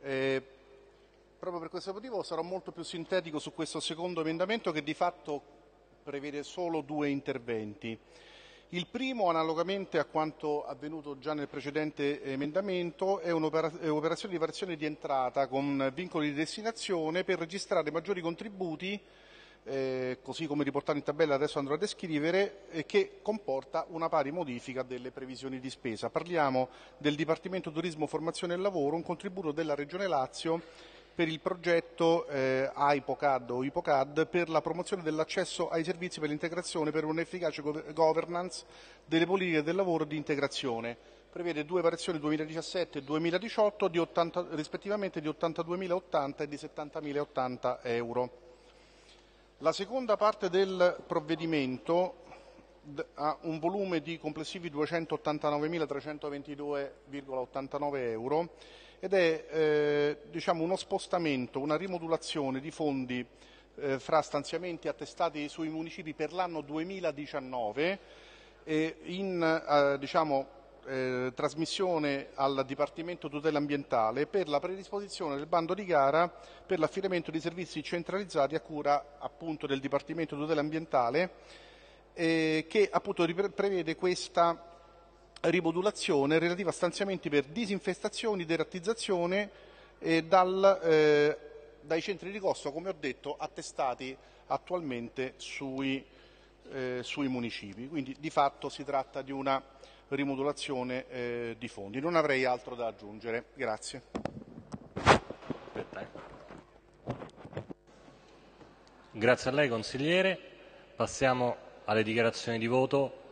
Proprio per questo motivo sarò molto più sintetico su questo secondo emendamento che di fatto prevede solo due interventi. Il primo, analogamente a quanto avvenuto già nel precedente emendamento, è un'operazione di variazione di entrata con vincoli di destinazione per registrare maggiori contributi, così come riportato in tabella adesso andrò a descrivere, che comporta una pari modifica delle previsioni di spesa. Parliamo del Dipartimento Turismo, Formazione e Lavoro, un contributo della Regione Lazio per il progetto AIPOCAD o IPOCAD per la promozione dell'accesso ai servizi per l'integrazione per un'efficace governance delle politiche del lavoro di integrazione. Prevede due variazioni 2017 e 2018 rispettivamente di 82.080 e di 70.080 euro. La seconda parte del provvedimento ha un volume di complessivi 289.322,89 euro ed è uno spostamento, una rimodulazione di fondi fra stanziamenti attestati sui municipi per l'anno 2019 trasmissione al Dipartimento Tutela Ambientale per la predisposizione del bando di gara per l'affidamento di servizi centralizzati a cura appunto del Dipartimento Tutela Ambientale che appunto prevede questa rimodulazione relativa a stanziamenti per disinfestazioni, derattizzazione dai centri di costo, come ho detto, attestati attualmente sui municipi. Quindi di fatto si tratta di una rimodulazione di fondi. Non avrei altro da aggiungere. Grazie. Grazie a lei, consigliere. Passiamo alle dichiarazioni di voto.